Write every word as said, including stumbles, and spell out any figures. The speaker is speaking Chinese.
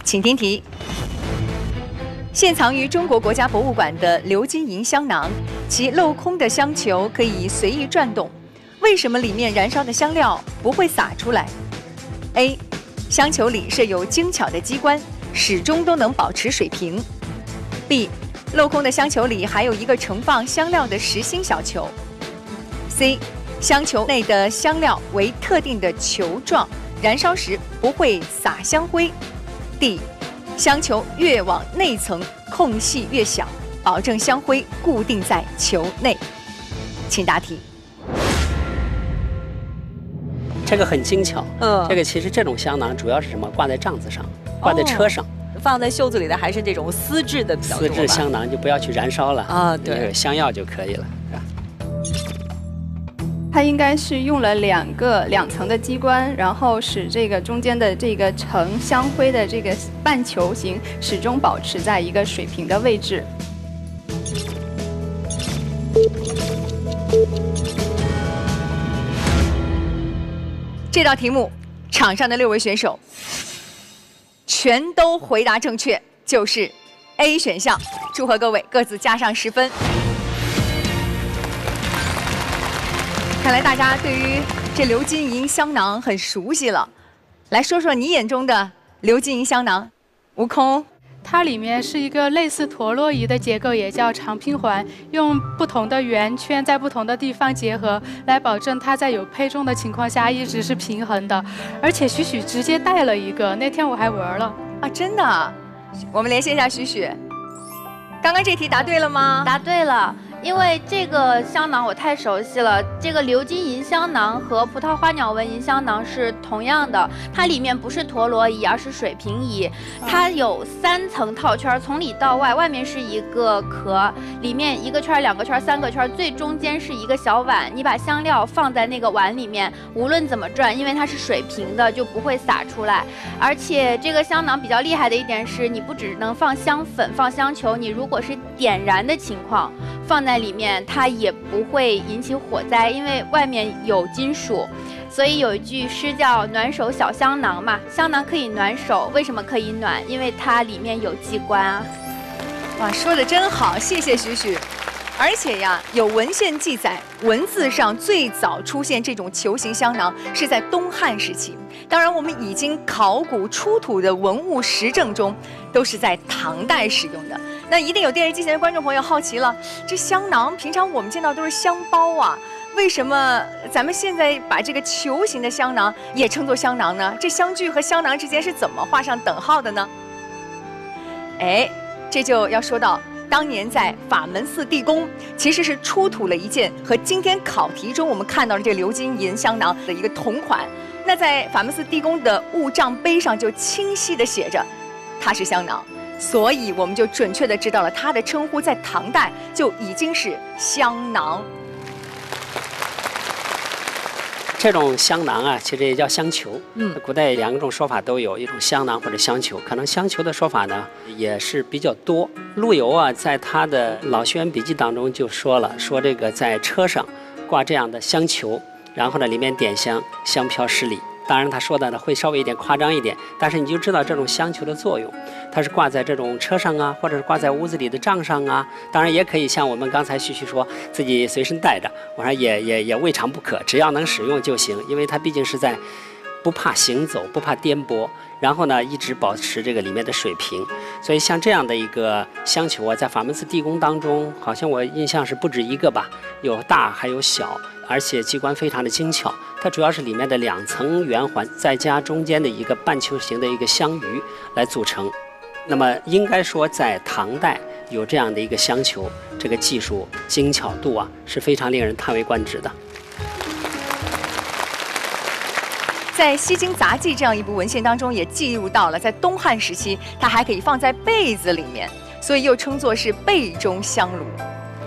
请听题。现藏于中国国家博物馆的鎏金银香囊，其镂空的香球可以随意转动，为什么里面燃烧的香料不会洒出来 ？A. 香球里设有精巧的机关，始终都能保持水平。B. 镂空的香球里还有一个盛放香料的实心小球。C. 香球内的香料为特定的球状，燃烧时不会洒香灰。D. 香球越往内层空隙越小，保证香灰固定在球内。请答题。 这个很精巧， 嗯， 这个其实这种香囊主要是什么？挂在帐子上，挂在车上。 哦，放在袖子里的还是这种丝质的比较多吧？ 丝质香囊就不要去燃烧了啊，对， 有香药就可以了，是吧？ 它应该是用了两个两层的机关，然后使这个中间的这个盛香灰的这个半球形始终保持在一个水平的位置。 这道题目，场上的六位选手全都回答正确，就是 A 选项。祝贺各位，各自加上十分。看来大家对于这鎏金银香囊很熟悉了，来说说你眼中的鎏金银香囊。悟空， 它里面是一个类似陀螺仪的结构，也叫长拼环，用不同的圆圈在不同的地方结合，来保证它在有配重的情况下一直是平衡的。而且许许直接带了一个，那天我还玩了啊，真的。我们连线一下许许，刚刚这题答对了吗？ 答对了。因为这个香囊我太熟悉了，这个鎏金银香囊和葡萄花鸟纹银香囊是同样的，它里面不是陀螺仪，而是水平仪。它有三层套圈，从里到外，外面是一个壳，里面一个圈、两个圈、三个圈，最中间是一个小碗。你把香料放在那个碗里面，无论怎么转，因为它是水平的，就不会洒出来。而且这个香囊比较厉害的一点是，你不只能放香粉、放香球，你如果是点燃的情况，放在里面它也不会引起火灾，因为外面有金属，所以有一句诗叫暖手小香囊嘛，香囊可以暖手，为什么可以暖？因为它里面有机关啊。 哇，说的真好，谢谢许许。而且呀，有文献记载，文字上最早出现这种球形香囊是在东汉时期。当然，我们已经考古出土的文物实证中，都是在唐代使用的。那一定有电视机前的观众朋友好奇了，这香囊平常我们见到都是香包啊，为什么咱们现在把这个球形的香囊也称作香囊呢？这香具和香囊之间是怎么画上等号的呢？哎，这就要说到当年在法门寺地宫，其实是出土了一件和今天考题中我们看到的这个鎏金银香囊的一个同款。那在法门寺地宫的物账碑上就清晰地写着，它是香囊。所以我们就准确地知道了它的称呼在唐代就已经是香囊。 这种香囊啊，其实也叫香球。 嗯， 古代两种说法都有，一种香囊或者香球。可能香球的说法呢也是比较多。陆游啊，在他的《老学员笔记》当中就说了，说这个在车上挂这样的香球，然后呢里面点香，香飘十里。当然他说的呢会稍微一点夸张一点，但是你就知道这种香球的作用，它是挂在这种车上啊，或者是挂在屋子里的帐上啊，当然也可以像我们刚才旭旭说自己随身带着，我说也也也未尝不可，只要能使用就行，因为它毕竟是在不怕行走，不怕颠簸，然后呢一直保持这个里面的水平。所以像这样的一个香球啊，在法门寺地宫当中好像我印象是不止一个吧，有大还有小，而且机关非常的精巧。它主要是里面的两层圆环再加中间的一个半球形的一个香鱼来组成。那么应该说在唐代有这样的一个香球，这个技术精巧度啊是非常令人叹为观止的。 在《西京杂记》这样一部文献当中也记录到了，在东汉时期它还可以放在被子里面，所以又称作是被中香炉。